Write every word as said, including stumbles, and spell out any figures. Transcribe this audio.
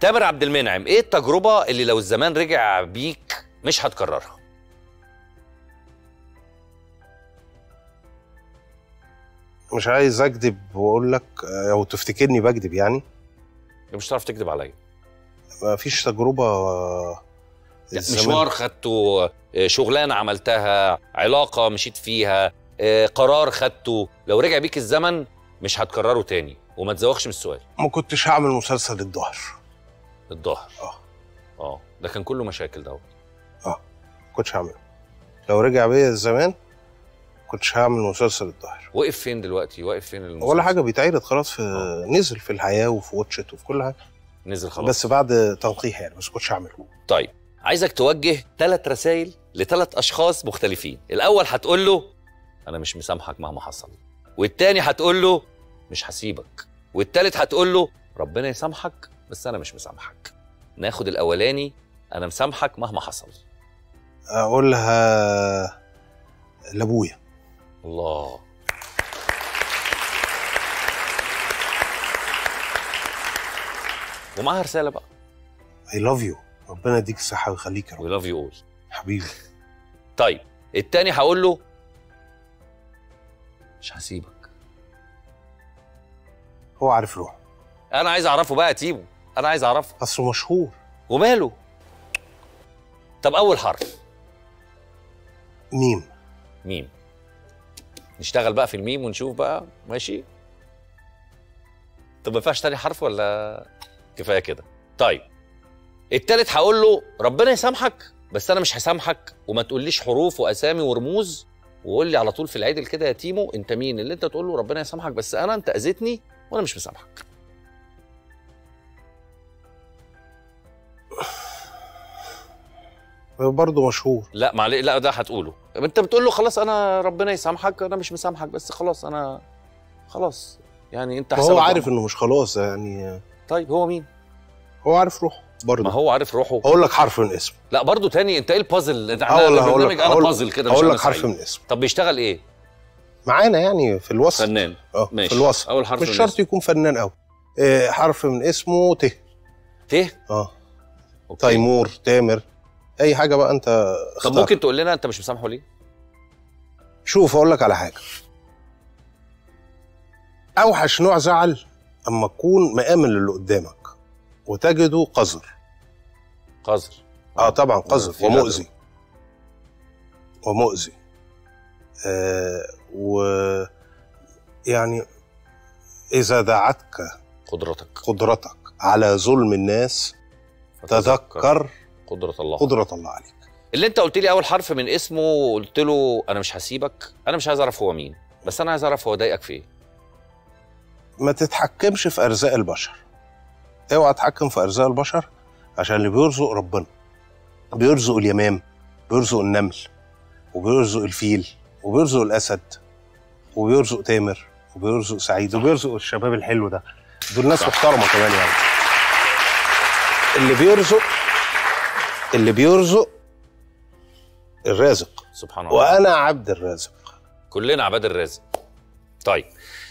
تامر عبد المنعم، ايه التجربه اللي لو الزمان رجع بيك مش هتكررها؟ مش عايز اكذب واقول لك او تفتكرني بكذب يعني. مش هتعرف تكذب عليا. ما فيش تجربه. مشوار خدته، شغلانه عملتها، علاقه مشيت فيها، قرار خدته، لو رجع بيك الزمن مش هتكرره تاني، وما تزوقش من السؤال. ما كنتش هعمل مسلسل الظهر. الظهر اه اه ده كان كله مشاكل دوت. اه ما كنتش هعمله. لو رجع بيا الزمان كنتش هعمل مسلسل الظهر. وقف فين دلوقتي؟ واقف فين المسلسل؟ ولا حاجه، بيتعرض خلاص في أوه. نزل في الحياه وفي واتشت وفي كل حاجه. نزل خلاص بس بعد تنقيح يعني، بس كنتش هعمله. طيب عايزك توجه ثلاث رسائل لثلاث اشخاص مختلفين. الاول هتقول له انا مش مسامحك مهما حصل، والتاني هتقول له مش هسيبك، والتالت هتقول له ربنا يسامحك بس انا مش مسامحك. ناخد الاولاني، انا مسامحك مهما حصل. اقولها لابويا. الله. ومعاها رساله بقى. I love you. ربنا يديك الصحه ويخليك يا رب. We love you all حبيبي. طيب التاني هقول له مش هسيبك. هو عارف روحه. انا عايز اعرفه بقى يا تيمو، انا عايز اعرفه. اصله مشهور. وماله؟ طب اول حرف. ميم. ميم. نشتغل بقى في الميم ونشوف بقى. ماشي. طب ما ينفعش تاني حرف ولا كفايه كده؟ طيب التالت هقول له ربنا يسامحك بس انا مش هسامحك، وما تقوليش حروف واسامي ورموز، وقول لي على طول في العدل كده يا تيمو انت مين اللي انت تقول له ربنا يسامحك بس انا انت اذيتني وانا مش مسامحك. برضه مشهور. لا معلش، لا ده هتقوله. انت بتقول له خلاص انا ربنا يسامحك انا مش مسامحك بس خلاص انا خلاص يعني انت هو عارف انه مش خلاص يعني. طيب هو مين؟ هو عارف روحه برضه. ما هو عارف روحه. اقول لك حرف من اسمه. لا برضه تاني انت ايه البازل؟ انت انا البرنامج انا بازل كده. اقول لك حرف من اسمه. طب بيشتغل ايه؟ معانا يعني في الوسط. فنان. اه ماشي. في الوسط. اول حرف مش شرط اسم. يكون فنان قوي. إيه حرف من اسمه ت. ت؟ اه أوكي. تيمور، تامر، اي حاجه بقى انت اختار. طب ممكن تقول لنا انت مش مسامحه ليه؟ شوف اقول لك على حاجه. اوحش نوع زعل اما تكون مآمن للي قدامك وتجده قذر. قذر. اه طبعا قذر ومؤذي. ومؤذي. آه و يعني اذا دعتك قدرتك قدرتك على ظلم الناس تذكر قدرة الله قدرة الله عليك. اللي انت قلت لي اول حرف من اسمه وقلت له انا مش هسيبك، انا مش عايز اعرف هو مين، بس انا عايز اعرف هو ضايقك في ايه. ما تتحكمش في ارزاق البشر. اوعى تتحكم في ارزاق البشر، عشان اللي بيرزق ربنا. بيرزق اليمام، بيرزق النمل، وبيرزق الفيل، وبيرزق الاسد، وبيرزق تامر، وبيرزق سعيد، وبيرزق الشباب الحلو ده. دول ناس محترمه كمان يعني. اللي بيرزق اللي بيرزق الرازق سبحان الله. وانا عبد الرازق. كلنا عباد الرازق. طيب